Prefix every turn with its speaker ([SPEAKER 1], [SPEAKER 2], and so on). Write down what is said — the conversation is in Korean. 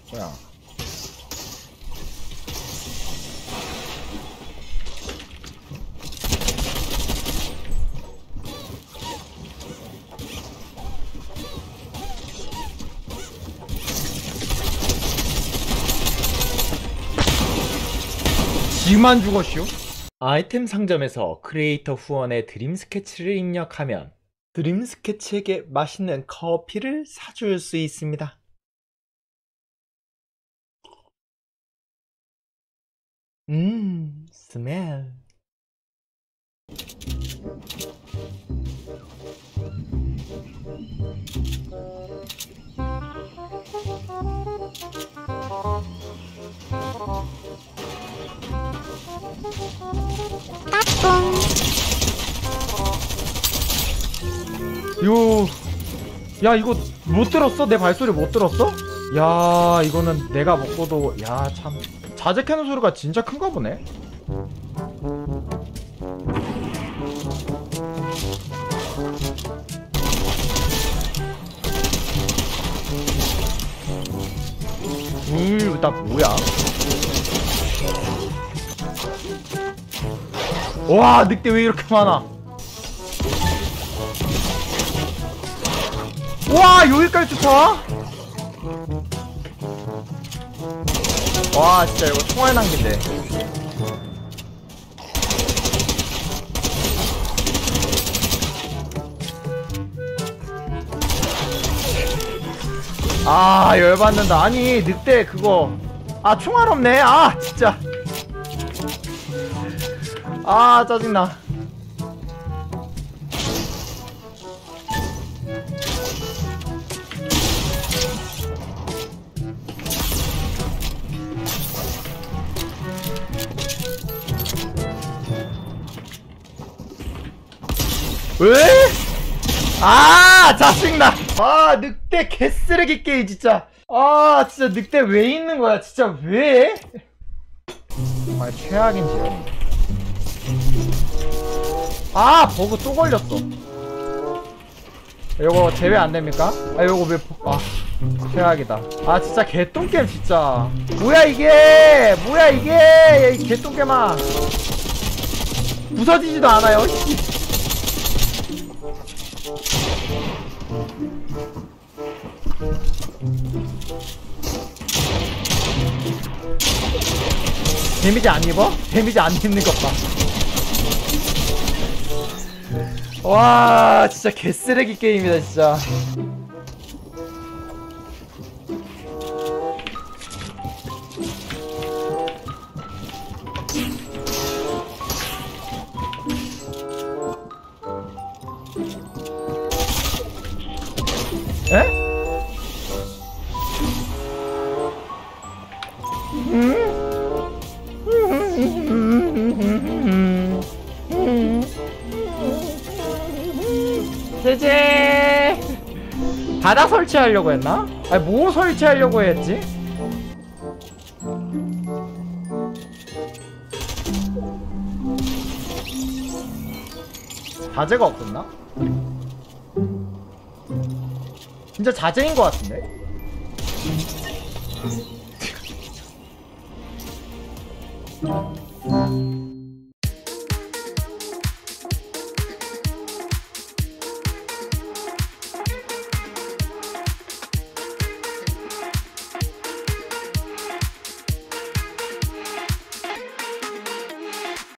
[SPEAKER 1] 뭐야? 지만 죽었슈? 아이템 상점에서 크리에이터 후원의 드림 스케치를 입력하면 드림 스케치에게 맛있는 커피를 사줄 수 있습니다. 스멜. 야 이거 못 들었어? 내 발소리 못 들었어? 야 이거는 내가 먹고도 야 참 자작하는 소리가 진짜 큰가 보네. 나 뭐야? 와 늑대 왜 이렇게 많아? 와 여기까지 쫓아와? 와 진짜 이거 총알 낭비인데. 아 열받는다. 아니 늑대 그거 아 총알 없네. 아 진짜 아 짜증나. 왜? 아 짜증나. 아 늑대 개쓰레기 게임 진짜. 아 진짜 늑대 왜 있는 거야 진짜 왜? 정말 최악인 지형이. 아 버그 또 걸렸어. 요거 제외 안됩니까? 아 요거 왜 아 최악이다. 아 진짜 개똥겜 진짜. 뭐야 이게 뭐야 이게 이 개똥겜아. 부서지지도 않아요. 데미지 안 입어? 데미지 안 입는 것 봐. 와 진짜 개쓰레기 게임이다 진짜. 에? 제제 바닥 설치하려고 했나? 아니 뭐 설치하려고 했지? 자재가 없었나? 진짜 자재인 것 같은데?